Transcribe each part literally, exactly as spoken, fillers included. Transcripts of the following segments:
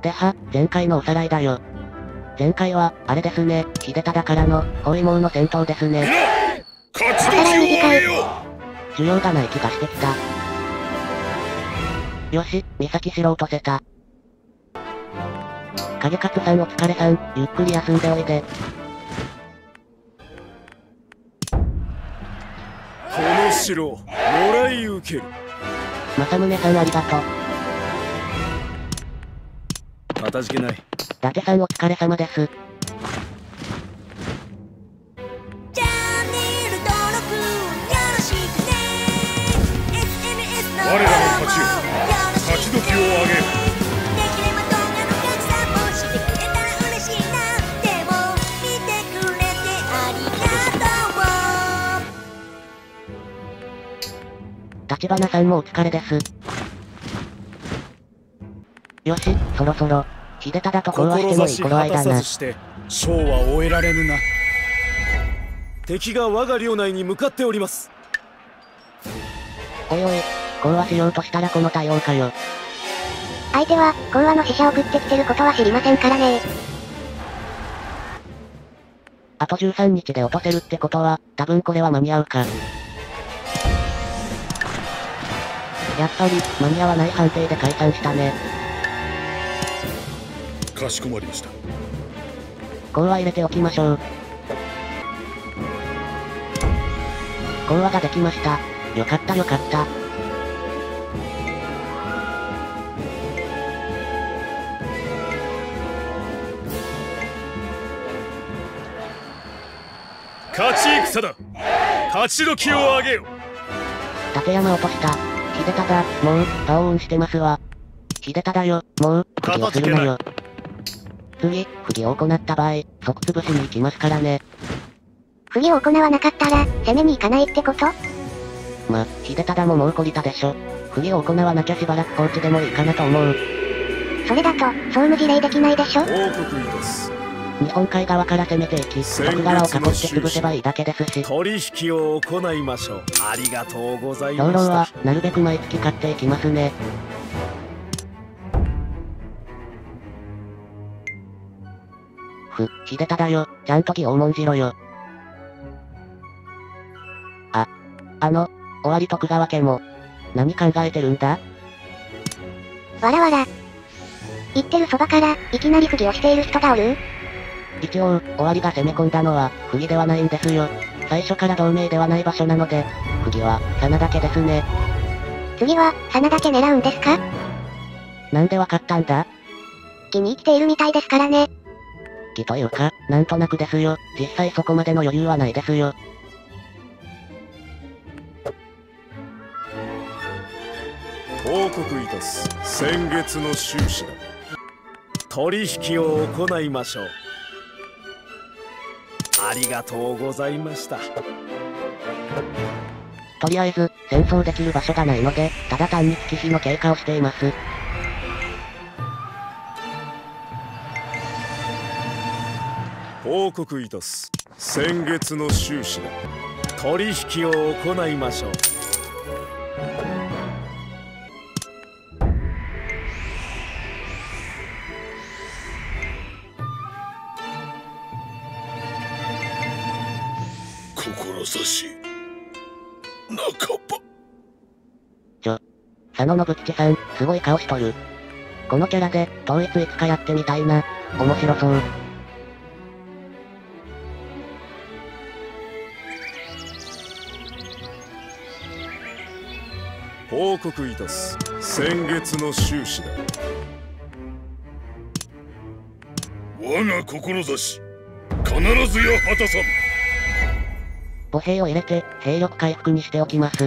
では、前回のおさらいだよ。前回は、あれですね、秀忠からの、包囲網の戦闘ですね。 勝ち時をあげよ需要がない気がしてきた。よし、岬城落とせた。影勝さんお疲れさん、ゆっくり休んでおいで。 この城、もらい受ける。 正宗さんありがとう。 かたじけない。 伊達さんお疲れ様です。 チャンネル登録よろしくね。 エスエヌエス の我らの勝ちを勝ち時をあげよできれば動画の拡散もしてくれたら嬉しいな。でも見てくれてありがとう。 立花さんもお疲れです。よし、そろそろ、秀忠と講和してもいい頃合いだな。 してショーは終えられぬな。敵が我が領内に向かっております。 おいおい、講和しようとしたらこの対応かよ。 相手は、講和の使者を送ってきてることは知りませんからね。 あとじゅうさんにちで落とせるってことは、多分これは間に合うか。やっぱり、間に合わない判定で解散したね。 かしこまりました。 講和入れておきましょう。講和ができました。よかったよかった。 勝ち戦だ。勝ち時をあげよ。 立山落とした。秀忠、もう、パオーンしてますわ。秀忠よ、もう、不義をするなよ。次、不義を行った場合、即潰しに行きますからね。 不義を行わなかったら、攻めに行かないってこと？ ま、秀忠ももう懲りたでしょ。不義を行わなきゃしばらく放置でもいいかなと思う。 それだと、総務事例できないでしょ？ 報告いたす。 日本海側から攻めていき、徳川を囲って潰せばいいだけですし。 取引を行いましょう。ありがとうござい兵ました。 糧は、なるべく毎月買っていきますね。ふ、秀忠よ、ちゃんと義を重んじろよ。あ、あの、終わり徳川家も、何考えてるんだ？ わらわら。言ってるそばから、いきなり不義をしている人がおる？ 一応、終わりが攻め込んだのは、不義ではないんですよ。最初から同盟ではない場所なので、不義は、真田家ですね。 次は、真田家狙うんですか？ なんでわかったんだ？ 気に生きているみたいですからね。 義というか、なんとなくですよ。実際そこまでの余裕はないですよ。 報告いたす。先月の収支だ。取引を行いましょう。ありがとうございました。 とりあえず、戦争できる場所がないので、ただ単に月日の経過をしています。 報告いたす。先月の収支だ。取引を行いましょう。志半ば。 ちょ、佐野信吉さん、すごい顔しとる。このキャラで、統一いつかやってみたいな。面白そう。 報告いたす。先月の収支だ。我が志、必ずや果たさん。 歩兵を入れて、兵力回復にしておきます。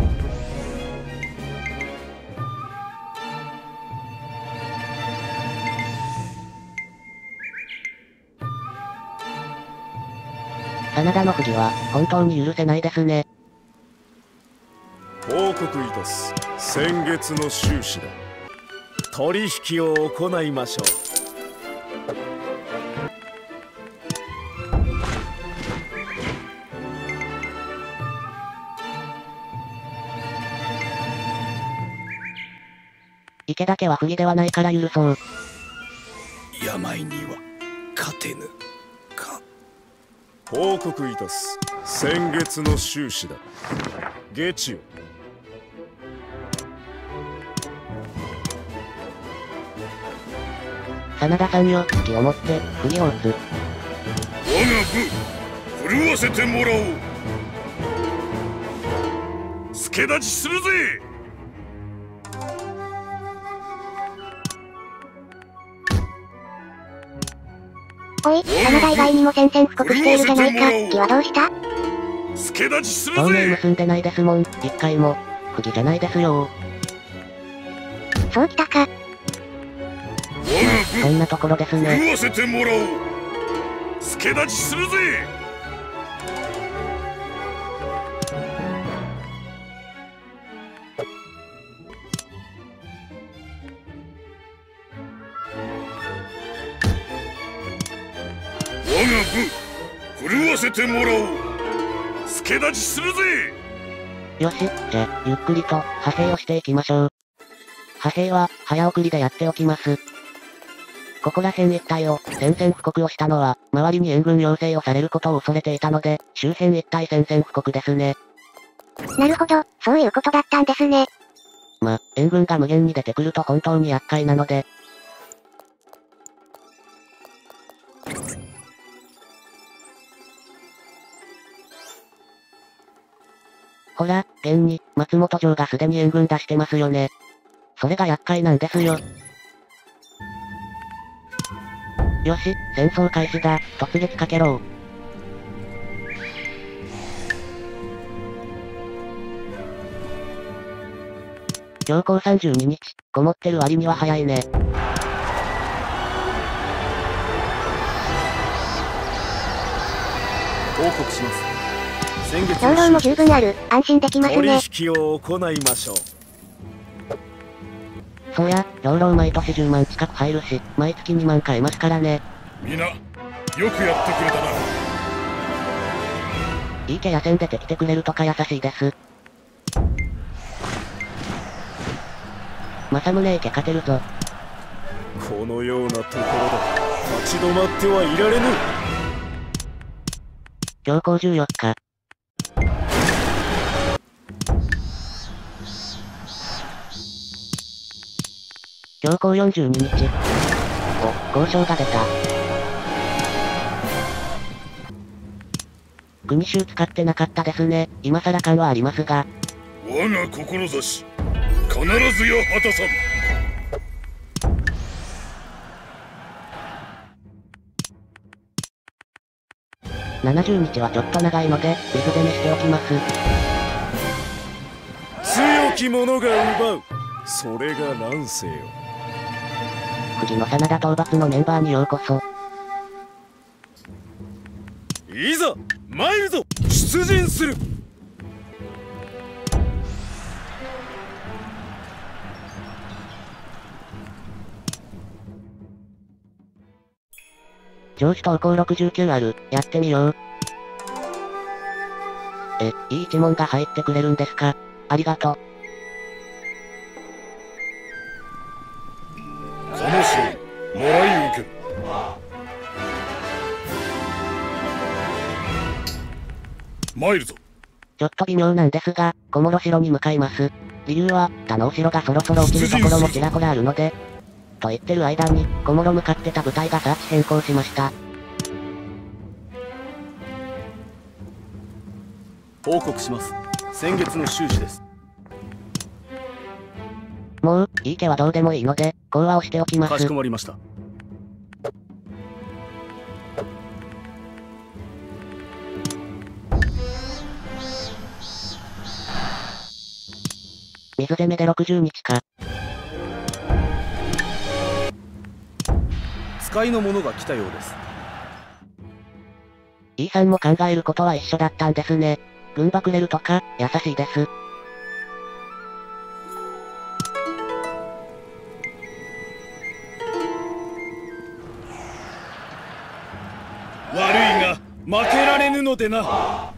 真田の不義は、本当に許せないですね。 報告いたす。先月の収支だ。取引を行いましょう。 池田家は不義ではないから許そう。 病には勝てぬか。報告いたす。先月の収支だ。下地よ。 真田さんよ、気を持って振りを打つ。 我が部震わせてもらおう。助立ちするぜ。 おい、真田以外にも宣戦布告しているじゃないか。気はどうした？ 助立ちするぜ。 同盟結んでないですもん、一回も。不義じゃないですよ。 そうきたか。 そんなところですね。 震わせてもらおう。助立ちするぜ。我が部震わせてもらおう。助立ちするぜ。 よし、じゃ、ゆっくりと派兵をしていきましょう。派兵は早送りでやっておきます。ここら辺一帯を宣戦布告をしたのは、周りに援軍要請をされることを恐れていたので、周辺一帯宣戦布告ですね。 なるほど、そういうことだったんですね。 ま、援軍が無限に出てくると本当に厄介なので。ほら、現に、松本城がすでに援軍出してますよね。それが厄介なんですよ。よし、戦争開始だ。突撃かけろ。強行さんじゅうににち、こもってる割には早いね。 報告します。先月兵糧も十分ある。安心できますね。 取引を行いましょう。 そうや、兵糧毎年じゅうまん近く入るし、毎月にまん買えますからね。 みな、よくやってくれたな。 いい気野戦出てきてくれるとか優しいです。政宗池勝てるぞ。 このようなところで立ち止まってはいられぬ。 強行じゅうよっか。強行よんじゅうににち。お、交渉が出た。組衆使ってなかったですね。今更感はありますが。 我が志、必ずや果たさん。 ななじゅうにちはちょっと長いので、水攻めしておきます。 強き者が奪う。それが乱世よ。 藤の真田討伐のメンバーにようこそ。 いざ参るぞ。出陣する。 上司投稿ろくじゅうきゅうある。やってみよう。え、いい一問が入ってくれるんですか？ありがとう。 この城、もらい受ける。参るぞ。 ちょっと微妙なんですが、小諸城に向かいます。理由は、他のお城がそろそろ落ちるところもちらほらあるので、と言ってる間に、小諸向かってた部隊がサーチ変更しました。 報告します。先月の収支です。 もう、いい手はどうでもいいので、講和をしておきます。 かしこまりました。 水攻めでろくじゅうにちか。 使いの者が来たようです。 E さんも考えることは一緒だったんですね。軍馬くれるとか、優しいです。 悪いが、負けられぬのでな。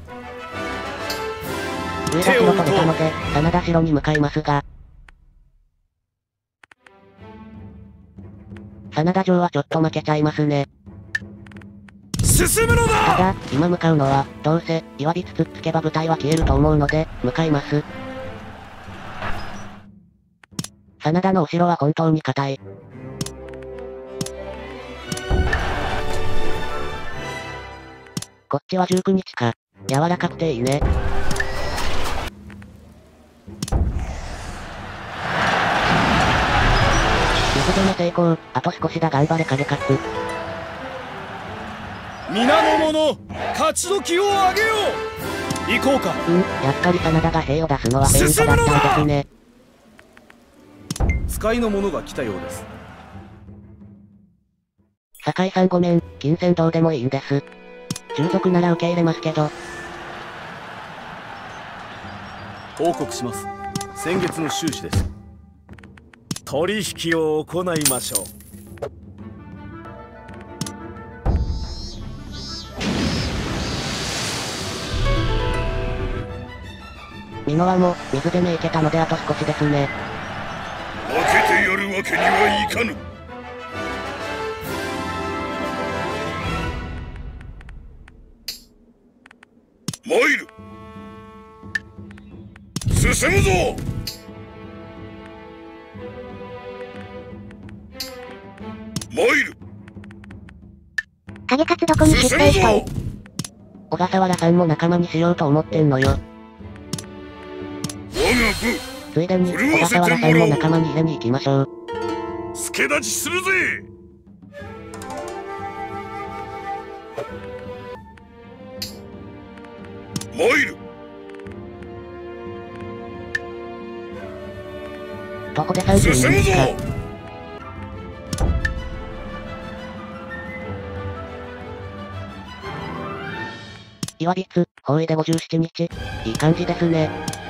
上田城と出たので、真田城に向かいますが。 真田城はちょっと負けちゃいますね。 進むのだ。 ただ、今向かうのは、どうせ、岩びつつっつけば部隊は消えると思うので、向かいます。真田の後ろは本当に硬い。こっちはじゅうくにちか。柔らかくていいね。水攻め成功。あと少しだ、頑張れ影勝つ。 皆の者、勝ち時をあげよう。行こうか。 うん、やっぱり真田が兵を出すのはフェイントだったんですね。 使いの者が来たようです。 酒井さんごめん、金銭どうでもいいんです。従属なら受け入れますけど。 報告します。先月の収支です。取引を行いましょう。 美濃輪も、水攻めいけたのであと少しですね。 負けてやるわけにはいかぬ。参る。進むぞ。参る。 影勝どこに出兵しとん。 小笠原さんも仲間にしようと思ってんのよ。 我が部、 ついでに、小笠原さんも仲間に入れに行きましょう。 助立ちするぜ。参る。 どこでさんじゅうににちか。岩びつ、包囲でごじゅうしちにち。いい感じですね。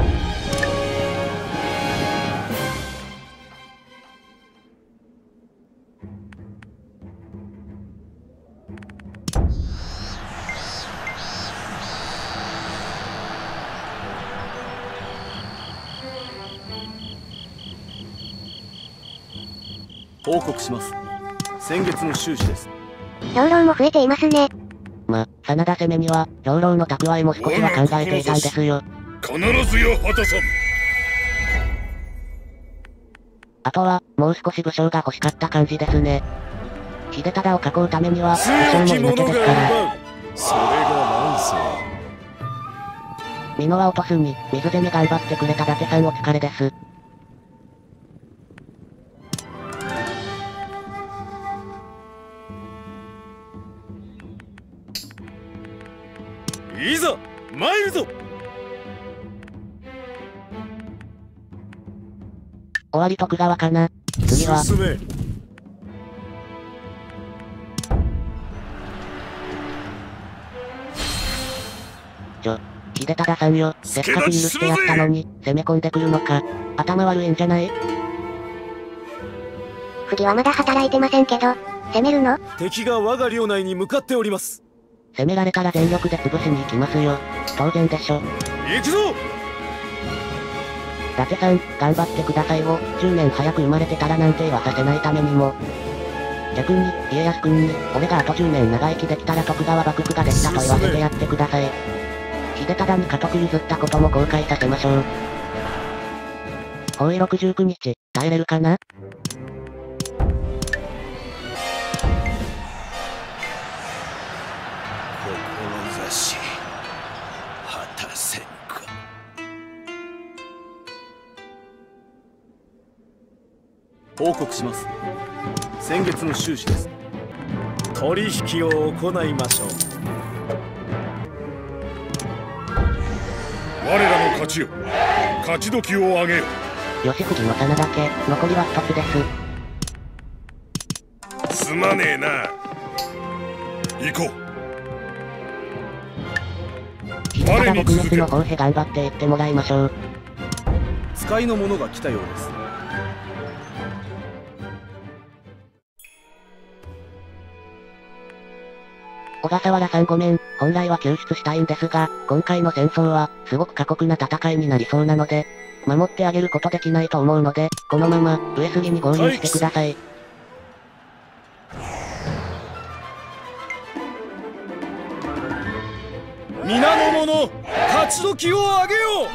報告します。先月の収支です。 兵糧も増えていますね。 ま、真田攻めには、兵糧の蓄えも少しは考えていたんですよ。 必ずや果たさん。 あとは、もう少し武将が欲しかった感じですね。秀忠を囲うためには、武将もいなきゃですから。 それがなんせ。 美濃輪落とすに、水攻め頑張ってくれた伊達さんお疲れです。 いざ参るぞ。 終わり徳川かな。次は進め。 ちょ、秀忠さんよ、せっかく許してやったのに、攻め込んでくるのか。頭悪いんじゃない？ 次はまだ働いてませんけど、攻めるの？ 敵が我が領内に向かっております。 攻められたら全力で潰しに行きますよ。当然でしょ。 行くぞ。 伊達さん、頑張ってくださいを、じゅうねん早く生まれてたらなんて言わさせないためにも。逆に、家康くんに、俺があとじゅうねん長生きできたら徳川幕府ができたと言わせてやってください。秀忠に家督譲ったことも後悔させましょう。包囲ろくじゅうくにち、耐えれるかな？ 志果たせんか。 報告します。先月の収支です。取引を行いましょう。 我らの勝ちよ。勝ち時をあげよ。 吉藤の真田家、残りは一つです。 すまねえな。行こう。 秀忠撲滅の方へ頑張っていってもらいましょう。 使いの者が来たようです。 小笠原さんごめん、本来は救出したいんですが、今回の戦争は、すごく過酷な戦いになりそうなので、守ってあげることできないと思うので、このまま、上杉に合流してください。 皆の者勝ち時をあげよう。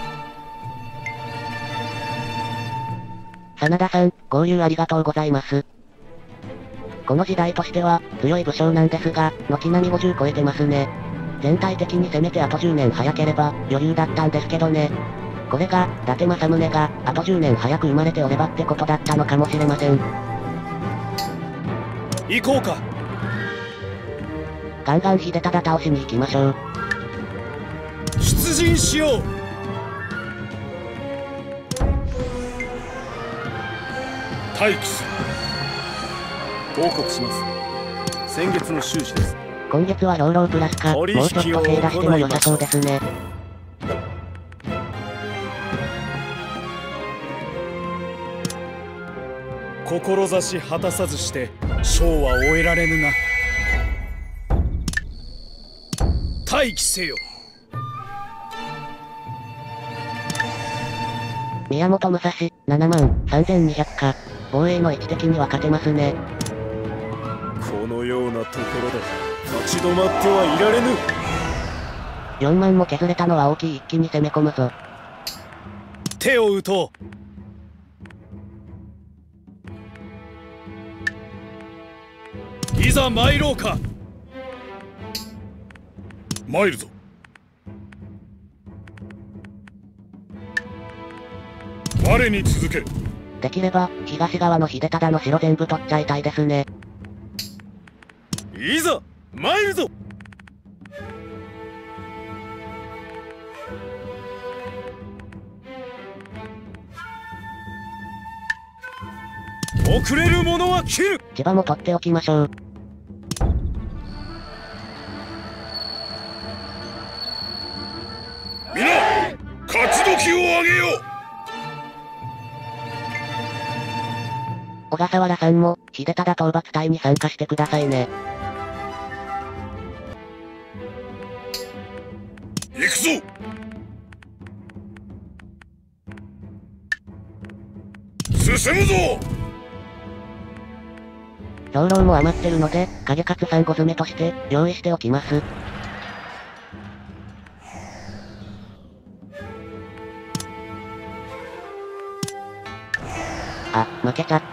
真田さん、合流ありがとうございます。この時代としては、強い武将なんですが、軒並みごじゅう超えてますね。全体的にせめてあとじゅうねん早ければ、余裕だったんですけどね。これが、伊達政宗が、あとじゅうねん早く生まれておればってことだったのかもしれません。 行こうか。 ガンガン秀忠倒しに行きましょう。 出陣しよう。待機する。報告します。先月の収支です。 今月は養老プラスか、もうちょっと手出しても良さそうですね。 志果たさずして将は終えられぬな。待機せよ。 宮本武蔵、ななまんさんぜんにひゃくか。防衛の位置的には勝てますね。 このようなところで立ち止まってはいられぬ。 よんまんも削れたのは大きい。一気に攻め込むぞ。 手を打とう。いざ参ろうか。参るぞ。我に続け。 できれば、東側の秀忠の城全部取っちゃいたいですね。 いざ参るぞ。遅れる者は切る。 千葉も取っておきましょう。 皆勝ち時をあげよう。 小笠原さんも、秀忠討伐隊に参加してくださいね。 行くぞ。進むぞ。 兵糧も余ってるので、影勝さんご詰めとして、用意しておきます。あ、負けちゃった。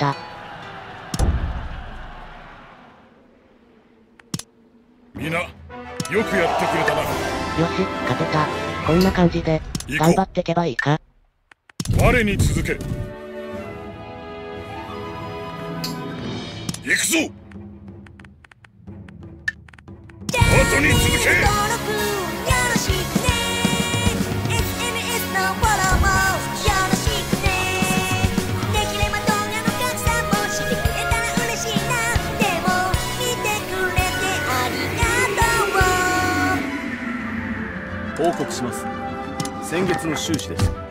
みな、よくやってくれたな。 よし、勝てた。こんな感じで、頑張ってけばいいか。 我に続け。行くぞ。後に続け。報告します。先月の収支です。